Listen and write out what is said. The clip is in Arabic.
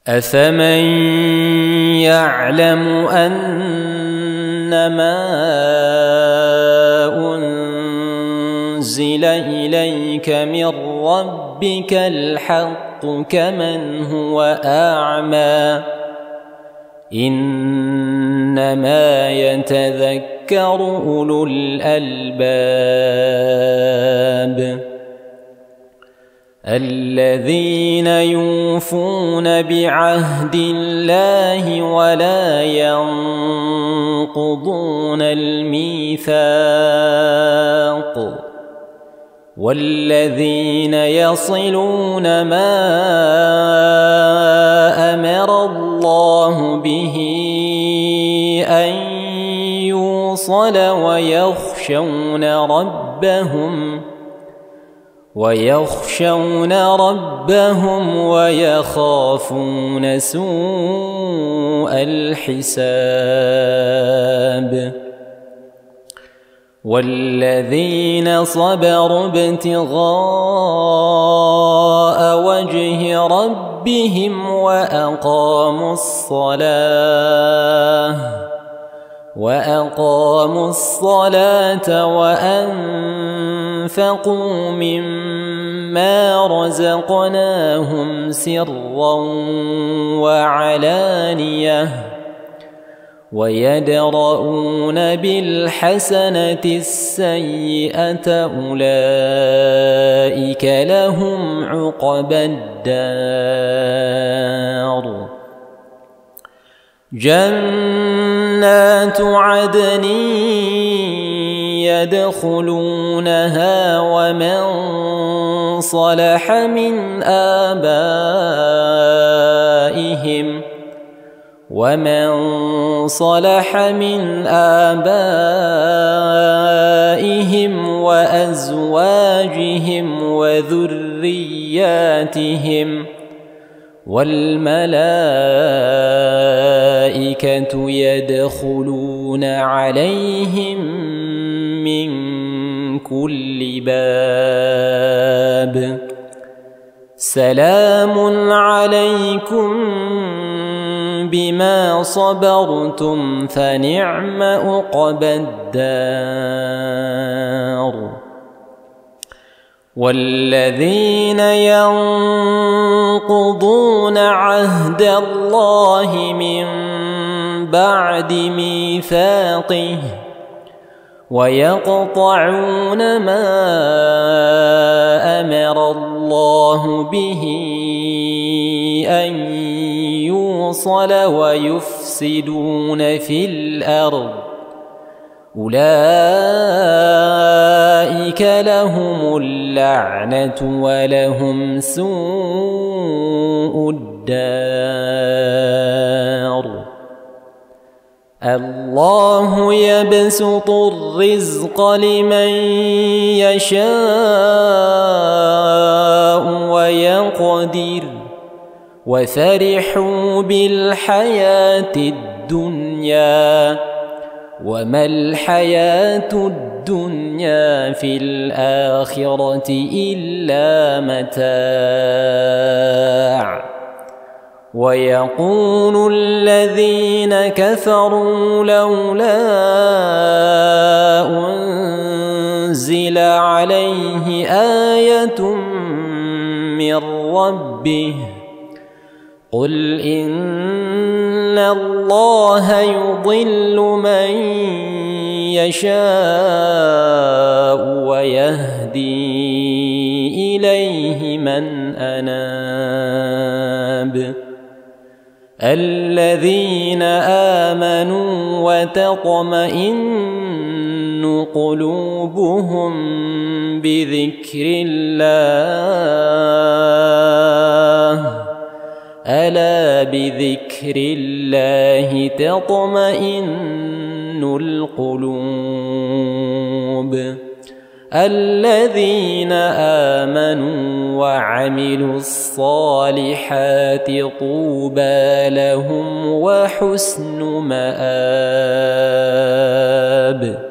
أفمن يعلم أنما أنزل إليك من ربك الحق كمن هو أعمى إنما يتذكر أولو الألباب الذين يوفون بعهد الله ولا ينقضون الميثاق والذين يصلون ما أمر الله به أن يوصل ويخشون ربهم ويخافون سوء الحساب والذين صبروا ابتغاء وجه ربهم وأقاموا الصلاة وأنفقوا مما رزقناهم سرا وعلانية ويدرؤون بالحسنة السيئة أولئك لهم عقبى الدار جنات عدن يدخلونها ومن صلح من آبائهم وأزواجهم وذرياتهم والملائكة يدخلون عليهم من كل باب سلام عليكم بما صبرتم فنعم عقبى الدار والذين ينقضون عهد الله من بعد ميثاقه ويقطعون ما أمر الله به أن يوصل ويفسدون في الأرض أولئك لهم اللعنة ولهم سوء الدار الله يبسط الرزق لمن يشاء ويقدر وفرحوا بالحياة الدنيا وما الحياة الدنيا في الآخرة إلا متاع ويقول الذين كفروا لولا أنزل عليه آية من ربه قل إن الله يضل من يشاء ويهدي إليه من أناب الذين آمنوا وتطمئن قلوبهم بذكر الله ألا بذكر الله تطمئن القلوب الذين آمنوا وعملوا الصالحات طوبى لهم وحسن مآب